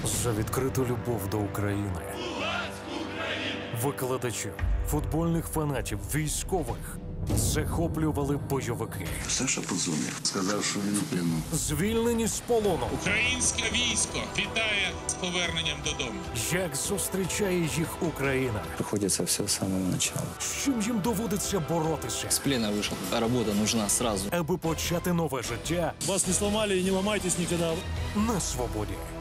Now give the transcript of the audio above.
За відкриту любов до України. Викладачів, футбольних фанатів, військових захоплювали бойовики. Саша подзвонив, сказав, що він у плену. Звільнені з полону. Українське військо вітає з поверненням додому. Як зустрічає їх Україна? Приходится все с самого начала. З чим їм доводиться боротися? С плена вышел, а работа нужна сразу. Аби почати нове життя Вас не сломали и не ломайтесь никогда. на свободі.